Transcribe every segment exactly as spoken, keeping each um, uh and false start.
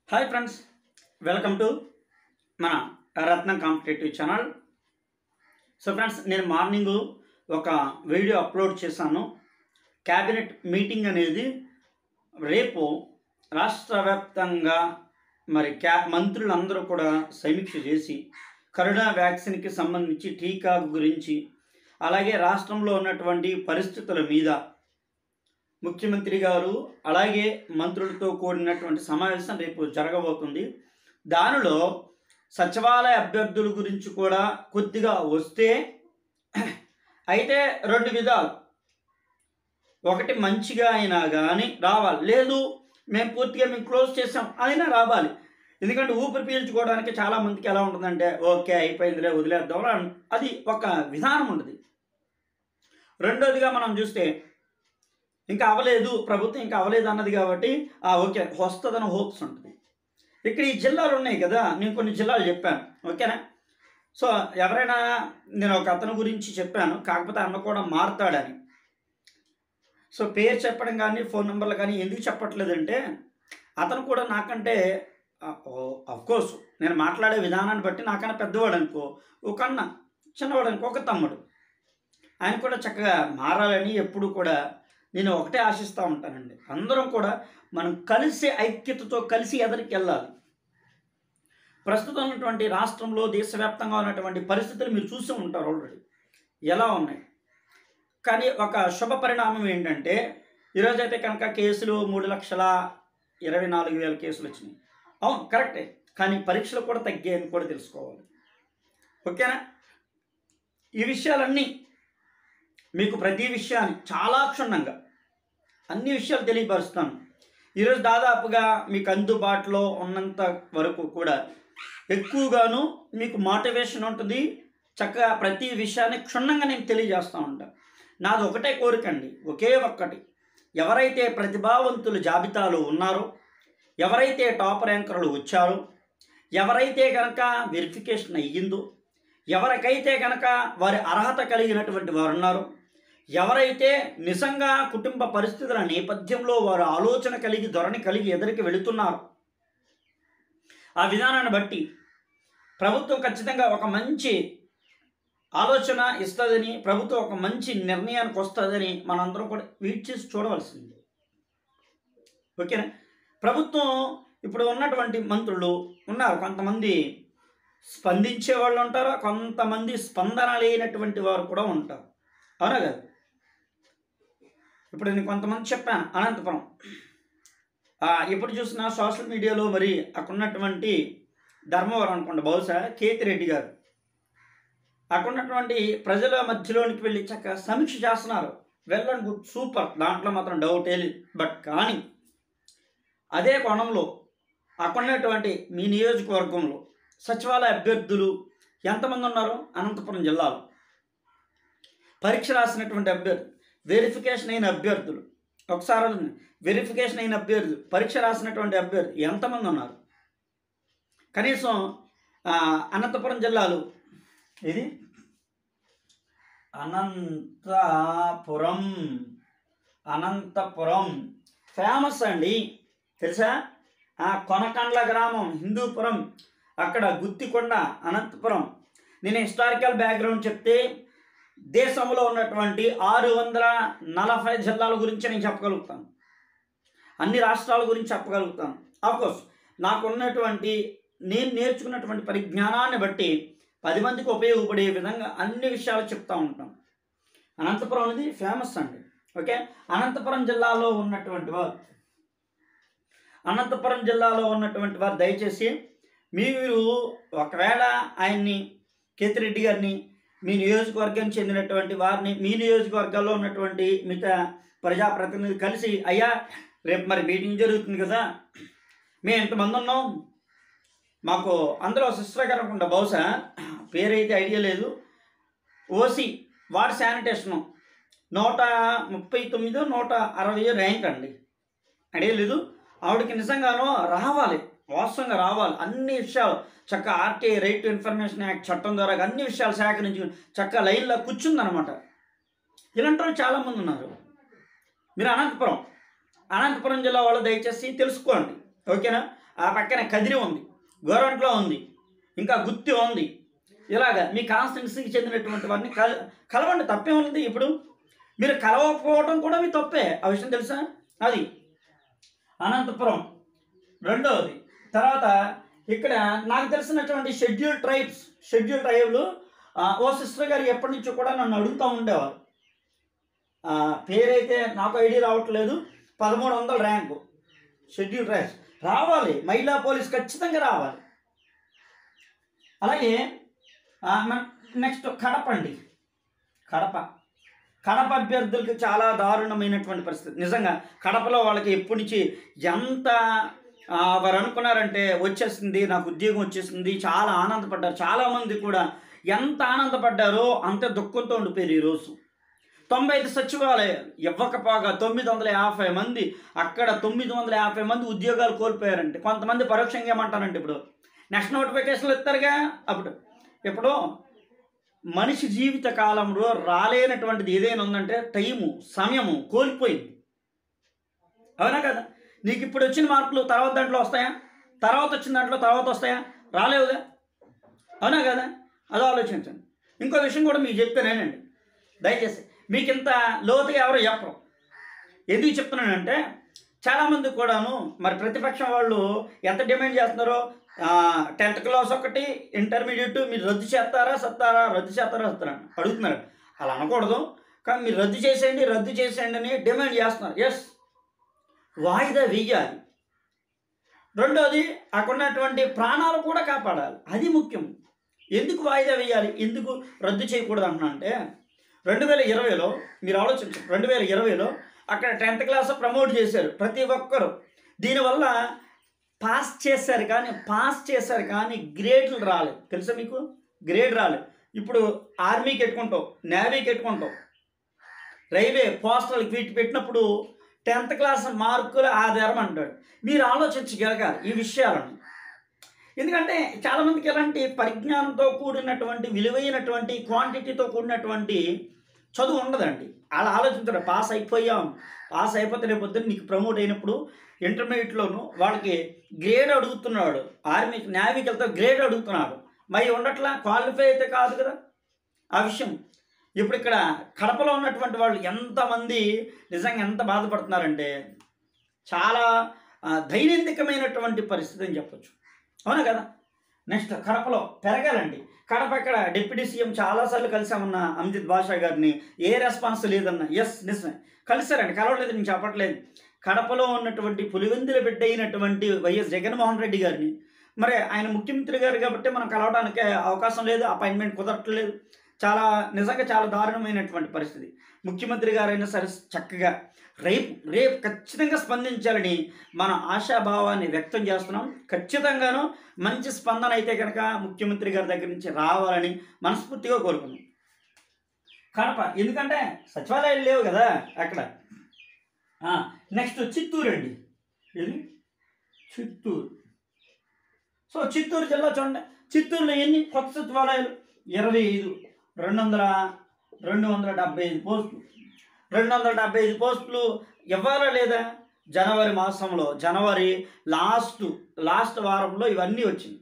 Hi friends, welcome to మన Ratna competitive channel. So friends, నేను morning ఒక వీడియో అప్లోడ్ చేశాను. క్యాబినెట్ మీటింగ్ అనేది రేపు రాష్ట్ర వ్యాప్తంగా మరి క్యా మంత్రులందరూ కూడా సమీక్ష చేసి కరోనా వ్యాక్సిన్కి సంబంధించి టీకా గురించి, అలాగే రాష్ట్రంలో ఉన్నటువంటి పరిస్థితుల మీద ముఖ్యమంత్రి గారు అలాగే మంత్రులతో కూడినటువంటి సమావేశం రేపు జరగబోతుంది. దానిలో సచివాలయ అభ్యర్థుల గురించి కూడా కొద్దిగా వస్తే అయితే రెండు విధాలు, ఒకటి మంచిగా అయినా కానీ రావాలి, లేదు మేము పూర్తిగా మేము క్లోజ్ చేసాం అయినా రావాలి. ఎందుకంటే ఊపిరి పీల్చుకోవడానికి చాలామందికి ఎలా ఉంటుందంటే ఓకే అయిపోయిందిలే వదిలేద్దాం, అది ఒక విధానం ఉంటుంది. రెండోదిగా మనం చూస్తే ఇంకా అవ్వలేదు, ప్రభుత్వం ఇంకా అవ్వలేదు అన్నది కాబట్టి ఓకే వస్తుందని హోప్స్ ఉంటుంది. ఇక్కడ ఈ జిల్లాలు ఉన్నాయి కదా, నేను కొన్ని జిల్లాలు చెప్పాను, ఓకేనా. సో ఎవరైనా నేను ఒక అతని గురించి చెప్పాను, కాకపోతే అన్న కూడా మారుతాడని. సో పేరు చెప్పడం కానీ ఫోన్ నెంబర్లు కానీ ఎందుకు చెప్పట్లేదంటే అతను కూడా నాకంటే అఫ్కోర్స్ నేను మాట్లాడే విధానాన్ని బట్టి నాకన్నా పెద్దవాడు అనుకో, ఒక అన్న చిన్నవాడు అనుకో, ఒక తమ్ముడు, ఆయన కూడా చక్కగా మారాలని ఎప్పుడు కూడా నేను ఒకటే ఆశిస్తూ ఉంటానండి. అందరం కూడా మనం కలిసి ఐక్యతతో కలిసి ఎదరికి వెళ్ళాలి. ప్రస్తుతం ఉన్నటువంటి రాష్ట్రంలో దేశవ్యాప్తంగా ఉన్నటువంటి పరిస్థితులు మీరు చూస్తూ ఉంటారు ఆల్రెడీ ఎలా ఉన్నాయి. కానీ ఒక శుభ పరిణామం ఏంటంటే ఈరోజైతే కనుక కేసులు మూడు లక్షల ఇరవై నాలుగు వేల కేసులు వచ్చినాయి. అవును కరెక్టే, కానీ పరీక్షలు కూడా తగ్గాయని కూడా తెలుసుకోవాలి, ఓకేనా. ఈ విషయాలన్నీ మీకు ప్రతి విషయాన్ని చాలా క్షుణ్ణంగా అన్ని విషయాలు తెలియపరుస్తాను. ఈరోజు దాదాపుగా మీకు అందుబాటులో ఉన్నంత వరకు కూడా ఎక్కువగాను మీకు మోటివేషన్ ఉంటుంది. చక్కగా ప్రతి విషయాన్ని క్షుణ్ణంగా నేను తెలియజేస్తూ ఉంటాను. నాది ఒకటే కోరికండి, ఒకే ఒక్కటి, ఎవరైతే ప్రతిభావంతుల జాబితాలో ఉన్నారో, ఎవరైతే టాప్ ర్యాంకర్లు వచ్చారో, ఎవరైతే కనుక వెరిఫికేషన్ అయ్యిందో, ఎవరికైతే కనుక వారి అర్హత కలిగినటువంటి వారు ఉన్నారో, ఎవరైతే నిజంగా కుటుంబ పరిస్థితుల నేపథ్యంలో వారు ఆలోచన కలిగి ధోరణి కలిగి ఎదురికి వెళుతున్నారో, ఆ విధానాన్ని బట్టి ప్రభుత్వం ఖచ్చితంగా ఒక మంచి ఆలోచన ఇస్తుందని, ప్రభుత్వం ఒక మంచి నిర్ణయానికి వస్తుందని మనందరం కూడా వెయిట్ చేసి చూడవలసింది, ఓకేనా. ప్రభుత్వం ఇప్పుడు ఉన్నటువంటి మంత్రులు ఉన్నారు, కొంతమంది స్పందించే వాళ్ళు ఉంటారు, కొంతమంది స్పందన లేనటువంటి వారు కూడా ఉంటారు, అవునా కదా. ఇప్పుడు నేను కొంతమంది చెప్పాను, అనంతపురం ఎప్పుడు చూసినా సోషల్ మీడియాలో మరి అక్కడ ఉన్నటువంటి ధర్మవరం అనుకోండి, బహుశా కేతిరెడ్డి గారు అక్కడ ఉన్నటువంటి ప్రజల మధ్యలోనికి వెళ్ళి చక్కగా సమీక్ష చేస్తున్నారు. వెల్ అండ్ గుడ్, సూపర్, దాంట్లో మాత్రం డౌట్ లేదు. బట్ కానీ అదే కోణంలో అక్కడ ఉన్నటువంటి మీ నియోజకవర్గంలో సచివాలయ అభ్యర్థులు ఎంతమంది ఉన్నారు? అనంతపురం జిల్లాలో పరీక్ష రాసినటువంటి అభ్యర్థులు, వెరిఫికేషన్ అయిన అభ్యర్థులు, ఒకసారి వెరిఫికేషన్ అయిన అభ్యర్థులు, పరీక్ష రాసినటువంటి అభ్యర్థులు ఎంతమంది ఉన్నారు? కనీసం అనంతపురం జిల్లాలో ఇది అనంతపురం అనంతపురం ఫేమస్ అండి, తెలుసా. కొనకండ్ల గ్రామం, హిందూపురం, అక్కడ గుత్తికొండ, అనంతపురం. నేను హిస్టారికల్ బ్యాక్గ్రౌండ్ చెప్తే దేశంలో ఉన్నటువంటి ఆరు వందల నలభై జిల్లాల గురించి నేను చెప్పగలుగుతాను, అన్ని రాష్ట్రాల గురించి చెప్పగలుగుతాను. ఆఫ్కోర్స్ నాకు ఉన్నటువంటి నేను నేర్చుకున్నటువంటి పరిజ్ఞానాన్ని బట్టి పది మందికి ఉపయోగపడే విధంగా అన్ని విషయాలు చెప్తూ ఉంటాను. అనంతపురం అనేది ఫేమస్ అండి, ఓకే. అనంతపురం జిల్లాలో ఉన్నటువంటి వారు అనంతపురం జిల్లాలో ఉన్నటువంటి వారు దయచేసి మీరు ఒకవేళ ఆయన్ని కేతిరెడ్డి గారిని మీ నియోజకవర్గానికి చెందినటువంటి వారిని మీ నియోజకవర్గాల్లో ఉన్నటువంటి మిగతా ప్రజాప్రతినిధులు కలిసి, అయ్యా రేపు మరి మీటింగ్ జరుగుతుంది కదా, మేము ఎంతమంది ఉన్నాం, మాకు అందరూ సిస్టర్ గారు అనుకుంటా, బహుశా పేరైతే ఐడియా లేదు, ఓసీ వార్డ్ శానిటేషను నూట ముప్పై తొమ్మిదో నూట అరవై ర్యాంక్ అండి, ఐడియా లేదు. ఆవిడకి నిజంగానో రావాలి, వాస్తవంగా రావాలి, అన్ని విషయాలు చక్కగా RTI right to information act చట్టం ద్వారా అన్ని విషయాలు సేకరించి చక్కగా లైన్లో కూర్చుందనమాట. ఇలాంటి వాళ్ళు చాలామంది ఉన్నారు. మీరు అనంతపురం అనంతపురం జిల్లా వాళ్ళు దయచేసి తెలుసుకోండి, ఓకేనా. ఆ పక్కన కదిరి ఉంది, గోరంట్లో ఉంది, ఇంకా గుత్తి ఉంది. ఇలాగా మీ కాన్స్టిట్యున్సీకి చెందినటువంటి వారిని కల కలవండి, తప్పే ఉంది. ఇప్పుడు మీరు కలవకపోవడం కూడా మీ తప్పే, ఆ విషయం తెలుసా? అది అనంతపురం రెండవది. తర్వాత ఇక్కడ నాకు తెలిసినటువంటి షెడ్యూల్ ట్రైబ్స్ షెడ్యూల్ ట్రైబ్లు ఓ సిస్టర్ గారు ఎప్పటి నుంచో కూడా నన్ను అడుగుతూ ఉండేవారు. పేరైతే నాకు ఐడియా రావట్లేదు. పదమూడు వందల ర్యాంకు షెడ్యూల్ ట్రైబ్స్ రావాలి, మహిళా పోలీస్ ఖచ్చితంగా రావాలి. అలాగే నెక్స్ట్ కడప అండి. కడప కడప అభ్యర్థులకి చాలా దారుణమైనటువంటి పరిస్థితి. నిజంగా కడపలో వాళ్ళకి ఎప్పటి నుంచి ఎంత వారు అనుకున్నారంటే వచ్చేసింది, నాకు ఉద్యోగం వచ్చేసింది, చాలా ఆనందపడ్డారు. చాలామంది కూడా ఎంత ఆనందపడ్డారో అంత దుఃఖంతో ఉండిపోయారు. ఈరోజు తొంభై ఐదు సచివాలయాలు ఇవ్వకపోగా తొమ్మిది వందల యాభై మంది అక్కడ తొమ్మిది వందల యాభై మంది ఉద్యోగాలు కోల్పోయారంటే, కొంతమంది పరోక్షంగా ఏమంటారంటే ఇప్పుడు నెక్స్ట్ నోటిఫికేషన్లు ఇస్తారుగా. అప్పుడు ఇప్పుడు మనిషి జీవిత కాలంలో రాలేనటువంటిది ఏదైనా ఉందంటే టైము, సమయము కోల్పోయింది. అవునా కదా? నీకు ఇప్పుడు వచ్చిన మార్కులు తర్వాత దాంట్లో వస్తాయా? తర్వాత వచ్చిన దాంట్లో తర్వాత వస్తాయా? రాలేవుగా. అవునా కదా? అది ఆలోచించండి. ఇంకో విషయం కూడా మీకు చెప్తానేనండి, దయచేసి మీకు ఇంత లోతుగా ఎవరు చెప్పరు. ఎందుకు చెప్తున్నానంటే చాలామంది కూడాను మరి ప్రతిపక్షం వాళ్ళు ఎంత డిమాండ్ చేస్తున్నారో, టెన్త్ క్లాస్ ఒకటి, ఇంటర్మీడియట్ మీరు రద్దు చేస్తారా సత్తారా, రద్దు చేస్తారా సత్తారా అడుగుతున్నారు. అలా అనకూడదు, కానీ మీరు రద్దు చేసేయండి రద్దు చేసేయండి అని డిమాండ్ చేస్తున్నారు. ఎస్, వాయిదా వెయ్యాలి. రెండోది అక్కడ ఉన్నటువంటి ప్రాణాలు కూడా కాపాడాలి, అది ముఖ్యం. ఎందుకు వాయిదా వేయాలి, ఎందుకు రద్దు చేయకూడదు అంటున్నా అంటే రెండు వేల ఇరవైలో మీరు ఆలోచించండి. రెండు వేల ఇరవైలో అక్కడ టెన్త్ క్లాస్ ప్రమోట్ చేశారు ప్రతి ఒక్కరు. దీనివల్ల పాస్ చేశారు కానీ పాస్ చేశారు కానీ గ్రేడ్లు రాలేదు. తెలుసా మీకు? గ్రేడ్ రాలేదు. ఇప్పుడు ఆర్మీకి ఎట్టుకుంటావు, నేవీకి ఎట్టుకుంటావు, రైల్వే, పోస్టల్ వీటి పెట్టినప్పుడు టెన్త్ క్లాస్ మార్కులు ఆధారం అంటాడు. మీరు ఆలోచించగలగాలి ఈ విషయాలను. ఎందుకంటే చాలామందికి ఎలాంటి పరిజ్ఞానంతో కూడినటువంటి విలువైనటువంటి క్వాంటిటీతో కూడినటువంటి చదువు ఉండదండి. అలా ఆలోచించారు. పాస్ అయిపోయాం, పాస్ అయిపోతే రేపు పొద్దున్న నీకు ప్రమోట్ అయినప్పుడు ఇంటర్మీడియట్లోనూ వాళ్ళకి గ్రేడ్ అడుగుతున్నాడు, ఆర్మీకి నేవీకి వెళ్తే గ్రేడ్ అడుగుతున్నాడు. మరి ఉండట్లా, క్వాలిఫై అయితే కాదు కదా ఆ విషయం. ఇప్పుడు ఇక్కడ కడపలో ఉన్నటువంటి వాళ్ళు ఎంతమంది నిజంగా ఎంత బాధపడుతున్నారంటే చాలా దైనందికమైనటువంటి పరిస్థితి అని చెప్పచ్చు. అవునా కదా? నెక్స్ట్ కడపలో పెరగాలండి. కడప ఇక్కడ డిప్యూటీ సీఎం చాలాసార్లు కలిసామన్న అమిత్ బాషా గారిని, ఏ రెస్పాన్స్ లేదన్న. ఎస్, నిజమే కలిసారండి, కలవలేదు నేను చెప్పట్లేదు. కడపలో ఉన్నటువంటి పులివెందుల బిడ్డ అయినటువంటి వైఎస్ జగన్మోహన్ రెడ్డి గారిని, మరి ఆయన ముఖ్యమంత్రి గారు కాబట్టి మనం కలవడానికి అవకాశం లేదు, అపాయింట్మెంట్ కుదరట్లేదు. చాలా నిజంగా చాలా దారుణమైనటువంటి పరిస్థితి. ముఖ్యమంత్రి గారైనా సరే చక్కగా రేపు రేపు ఖచ్చితంగా స్పందించాలని మన ఆశాభావాన్ని వ్యక్తం చేస్తున్నాం. ఖచ్చితంగాను మంచి స్పందన అయితే కనుక ముఖ్యమంత్రి గారి దగ్గర నుంచి రావాలని మనస్ఫూర్తిగా కోరుకున్నాం. కడప ఎందుకంటే సచివాలయాలు లేవు కదా అక్కడ. నెక్స్ట్ చిత్తూరు అండి. ఇది చిత్తూరు. సో చిత్తూరు జిల్లా చూడండి, చిత్తూరులో ఎన్ని కొత్త సచివాలయాలు? ఇరవై ఐదు రెండు వందల రెండు వందల డెబ్బై ఐదు పోస్టులు రెండు వందల డెబ్బై ఐదు పోస్టులు ఇవ్వాలా లేదా? జనవరి మాసంలో, జనవరి లాస్ట్ లాస్ట్ వారంలో ఇవన్నీ వచ్చింది.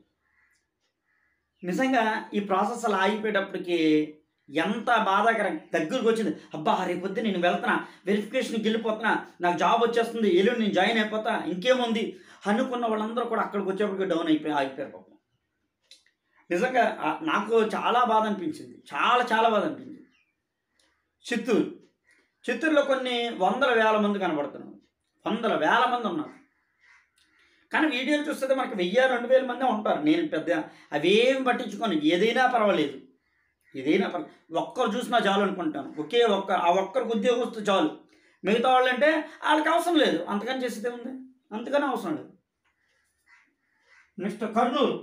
నిజంగా ఈ ప్రాసెస్ అలా ఆగిపోయేటప్పటికి ఎంత బాధాకరం. దగ్గరకు వచ్చింది, అబ్బా రేపొద్దు నేను వెళ్తున్నా, వెరిఫికేషన్కి వెళ్ళిపోతున్నా, నాకు జాబ్ వచ్చేస్తుంది, ఎల్లుండి నేను జాయిన్ అయిపోతా, ఇంకేముంది అనుకున్న వాళ్ళందరూ కూడా అక్కడికి వచ్చేప్పటికి డౌన్ అయిపోయి ఆగిపోయారు పాపం. నిజంగా నాకు చాలా బాధ అనిపించింది, చాలా చాలా బాధ అనిపించింది. చిత్తూరు చిత్తూరులో కొన్ని వందల వేల మంది కనబడుతున్నారు, వందల వేల మంది ఉన్నారు. కానీ వీడియోలు చూస్తే మనకి వెయ్యి రెండు వేల మంది ఉంటారు. నేను పెద్ద అవేమి పట్టించుకోను, ఏదైనా పర్వాలేదు, ఏదైనా పర్వాలేదు, ఒక్కరు చూసినా చాలు అనుకుంటాను. ఒకే ఒక్క ఆ ఒక్కరికి ఉద్యోగం వస్తే చాలు. మిగతా వాళ్ళు అంటే వాళ్ళకి అవసరం లేదు, అంతకని చేసేదే ఉంది, అంతకనే అవసరం లేదు. నెక్స్ట్ కర్నూలు.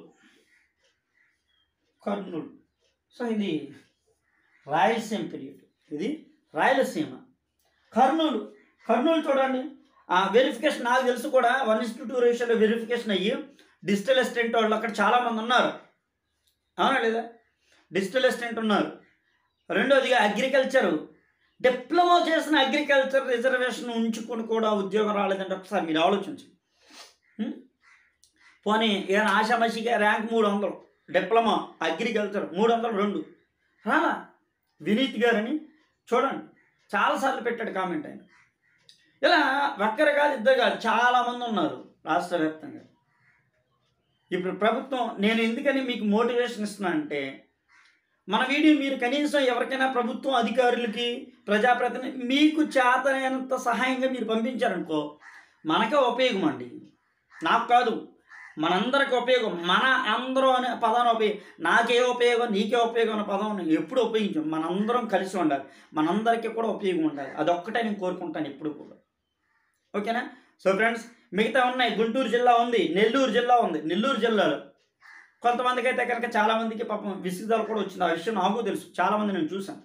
కర్నూలు సో ఇది రాయలసీమ పీరియడ్, ఇది రాయలసీమ. కర్నూలు కర్నూలు చూడండి, ఆ వెరిఫికేషన్ నాకు తెలుసు కూడా వన్ ఇస్టు టూ రేషియోలో వెరిఫికేషన్ అయ్యి డిజిటల్ అసిస్టెంట్ వాళ్ళు అక్కడ చాలామంది ఉన్నారు. అవునా లేదా? డిజిటల్ అసిస్టెంట్ ఉన్నారు. రెండోదిగా అగ్రికల్చరు, డిప్లొమా చేసిన అగ్రికల్చర్ రిజర్వేషన్ ఉంచుకొని కూడా ఉద్యోగం రాలేదంటే ఒకసారి మీరు ఆలోచించండి. పోనీ ఏదైనా ఆషామాషిగా ర్యాంక్ మూడు వందలు, డిప్లొమా అగ్రికల్చర్ మూడు వందలు రెండు రాలా. వినీత్ గారని చూడండి చాలాసార్లు పెట్టాడు కామెంట్ ఆయన. ఇలా ఒక్కరు కాదు ఇద్దరు కాదు చాలామంది ఉన్నారు రాష్ట్ర వ్యాప్తంగా. ఇప్పుడు ప్రభుత్వం, నేను ఎందుకని మీకు మోటివేషన్ ఇస్తున్నాను అంటే, మన వీడియో మీరు కనీసం ఎవరికైనా ప్రభుత్వం అధికారులకి ప్రజాప్రతినిధి మీకు చేతనైనంత సహాయంగా మీరు పంపించారనుకో మనకే ఉపయోగం అండి. నాకు కాదు మనందరికీ ఉపయోగం. మన అందరూ అనే పదాన్ని ఉపయోగం, నాకే ఉపయోగం నీకే ఉపయోగం అనే పదం ఎప్పుడు ఉపయోగించాం. మనందరం కలిసి ఉండాలి, మనందరికీ కూడా ఉపయోగం ఉండాలి. అదొక్కటే నేను కోరుకుంటాను ఎప్పుడు కూడా. ఓకేనా? సో ఫ్రెండ్స్, మిగతా ఉన్నాయి. గుంటూరు జిల్లా ఉంది, నెల్లూరు జిల్లా ఉంది. నెల్లూరు జిల్లాలో కొంతమందికి అయితే కనుక చాలామందికి పాపం విసిగిదాలు కూడా వచ్చింది. ఆ విషయం నాకు తెలుసు, చాలామంది నేను చూశాను.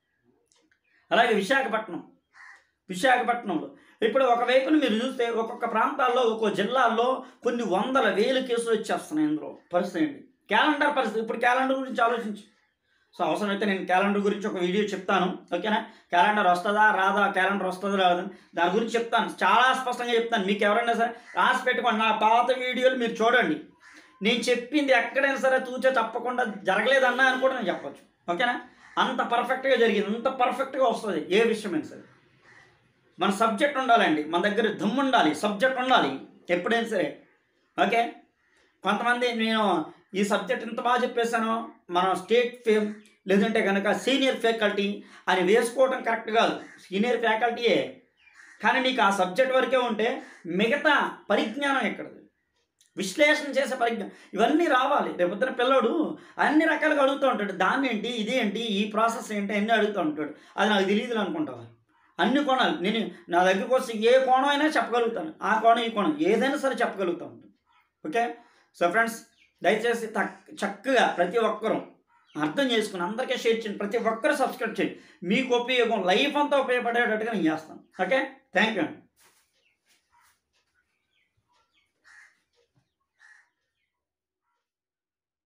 అలాగే విశాఖపట్నం, విశాఖపట్నంలో ఇప్పుడు ఒకవైపున మీరు చూస్తే ఒక్కొక్క ప్రాంతాల్లో ఒక్కొక్క జిల్లాల్లో కొన్ని వందల వేలు కేసులు వచ్చేస్తున్నాయి. ఇందులో పరిస్థితి ఏంటి? క్యాలెండర్ పరిస్థితి. ఇప్పుడు క్యాలెండర్ గురించి ఆలోచించు. సో అవసరమైతే నేను క్యాలెండర్ గురించి ఒక వీడియో చెప్తాను. ఓకేనా? క్యాలెండర్ వస్తుందా రాదా, క్యాలెండర్ వస్తుందా రాదా దాని గురించి చెప్తాను, చాలా స్పష్టంగా చెప్తాను. మీకు ఎవరైనా సరే రాసి పెట్టుకోండి, నా పాత వీడియోలు మీరు చూడండి. నేను చెప్పింది ఎక్కడైనా సరే తూచా తప్పకుండా జరగలేదన్నా అని కూడా నేను చెప్పచ్చు. ఓకేనా? అంత పర్ఫెక్ట్గా జరిగింది, అంత పర్ఫెక్ట్గా వస్తుంది ఏ విషయమైనా సరే. మన సబ్జెక్ట్ ఉండాలండి, మన దగ్గర దమ్ము ఉండాలి, సబ్జెక్ట్ ఉండాలి ఎప్పుడైనా సరే. ఓకే? కొంతమంది నేను ఈ సబ్జెక్ట్ ఇంత బాగా చెప్పేశాను, మనం స్టేట్ ఫేమ్ లేదంటే కనుక సీనియర్ ఫ్యాకల్టీ అని వేసుకోవడం కరెక్ట్ కాదు. సీనియర్ ఫ్యాకల్టీయే, కానీ నీకు ఆ సబ్జెక్ట్ వరకే ఉంటే మిగతా పరిజ్ఞానం ఎక్కడది? విశ్లేషణ చేసే పరిజ్ఞానం ఇవన్నీ రావాలి. రేపొద్దున పిల్లడు అన్ని రకాలుగా అడుగుతూ ఉంటాడు, దాన్ని ఏంటి ఇదేంటి ఈ ప్రాసెస్ ఏంటి అన్నీ అడుగుతూ ఉంటాడు. అది నాకు తెలియదు అనుకుంటావా? అన్ని కోణాలు నేను నా దగ్గరకు వస్తే ఏ కోణం అయినా చెప్పగలుగుతాను. ఆ కోణం ఈ కోణం ఏదైనా సరే చెప్పగలుగుతూ ఉంటాను. ఓకే? సో ఫ్రెండ్స్, దయచేసి చక్కగా ప్రతి ఒక్కరూ అర్థం చేసుకుని అందరికీ షేర్ చేయండి. ప్రతి ఒక్కరూ సబ్స్క్రైబ్ చేయండి. మీకు ఉపయోగం లైఫ్ అంతా ఉపయోగపడేటట్టుగా నేను చేస్తాను. ఓకే? థ్యాంక్ యూ అండి.